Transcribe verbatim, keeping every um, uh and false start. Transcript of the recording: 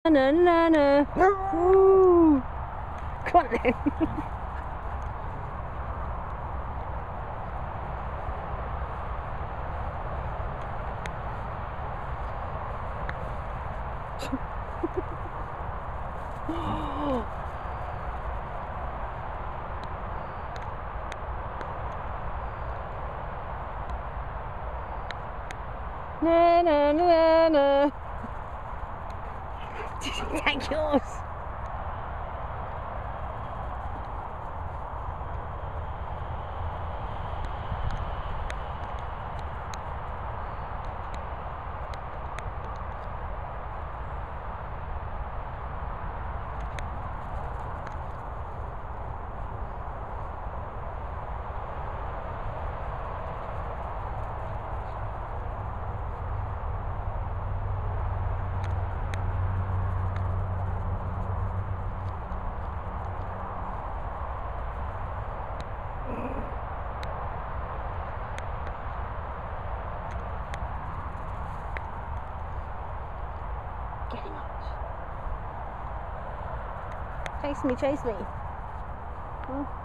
na na na. Ooh. Come on then. Na na na na. Did you take yours? Get him up. Chase me, chase me. Hmm?